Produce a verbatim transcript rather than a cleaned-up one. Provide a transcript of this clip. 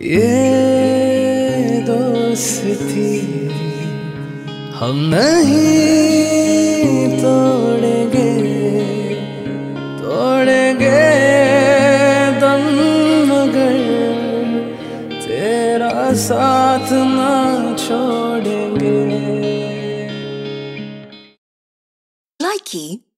ये दोस्ती हम नहीं तोड़ेंगे, तोड़ेंगे दम मगर तेरा साथ ना छोड़ेंगे। Likey